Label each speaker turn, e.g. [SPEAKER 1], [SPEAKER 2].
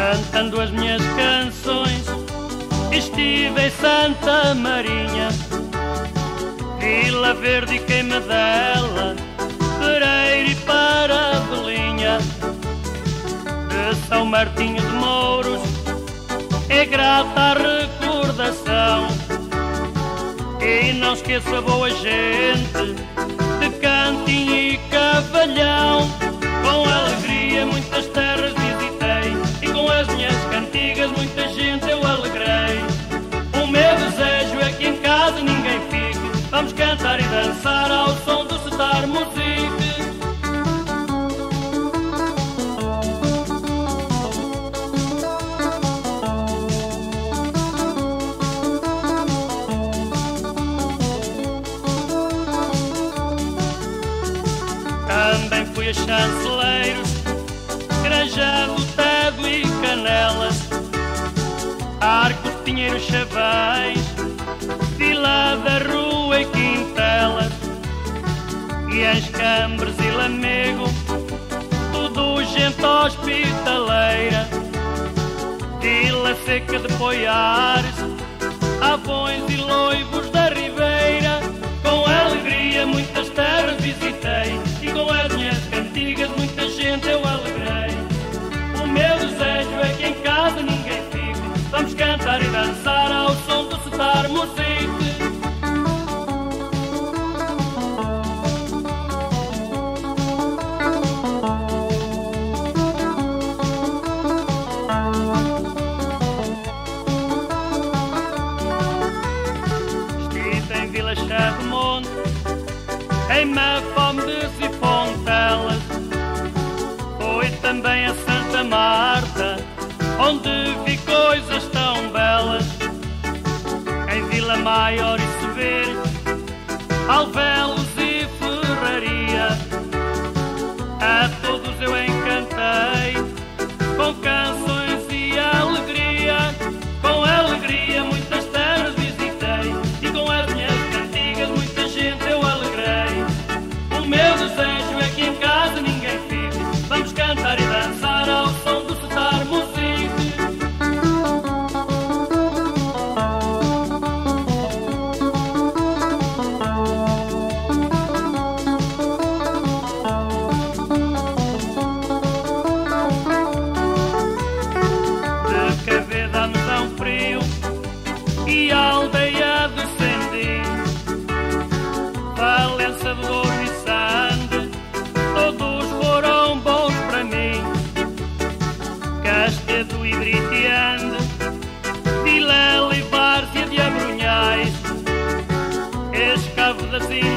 [SPEAKER 1] cantando as minhas canções. Estive em Santa Marinha, Vila Verde e Queimadela, Pereira e Paravelinha, de São Martinho de Mouros. É grata a recordação, e não esqueça a boa gente de Cantim e Cavalhão. Com alegria muitas terras visitei, e com as minhas cantigas muita gente eu alegrei. O meu desejo é que em casa ninguém fique, vamos cantar e dançar ao som do Star Music. Também fui a Chanceleiros, Granjado, Tedo e Canelas, Arcos, Pinheiros, Chavais, Vila da Rua e Quintelas, e as Cambres e Lamego, tudo gente hospitaleira. Vila Seca de Poiares, Avões e Loivos da Ribeira. Com alegria muitas terras visitei, e com as minhas cantigas muita gente eu alegrei. O meu desejo é que em casa ninguém fique, vamos cantar e dançar ao som do Star Music. Estive em Vila Charremonte, em Mafomes e Fontelas. Foi também a Santa Marta, onde vi coisas tão belas. Em Vila Maior e Sever, Alvelos e Ferraria, a todos eu encantei com canções e alegria. Com alegria muitas terras visitei, e com as minhas cantigas muita gente eu alegrei. O meu desejo é que em casa ninguém fique, vamos cantar e dançar ao som do Star Music. De Caveda a Mesão Frio e a aldeia de Sendi, Valença do Douro e Sande, todos foram bons para mim. Castedo e Britiande, Vilela e Várzea de Abrunhais, Escavo das Ilhas